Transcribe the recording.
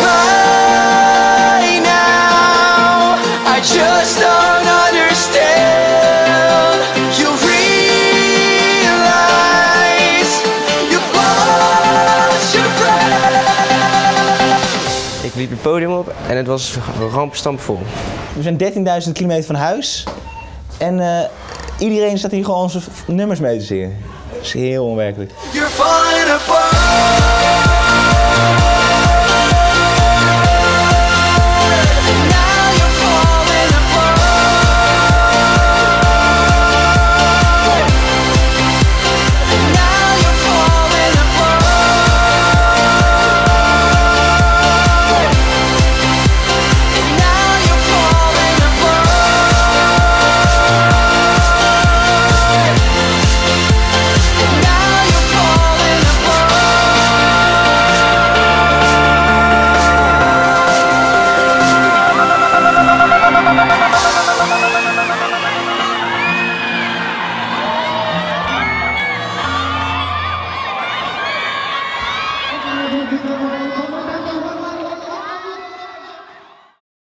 by now. I just don't understand. You realize you've lost your friend. Ik liep het podium op en het was rampstampvol. We zijn 13.000 kilometer van huis en iedereen staat hier gewoon onze nummers mee te zingen. Dat is heel onwerkelijk. You're falling apart.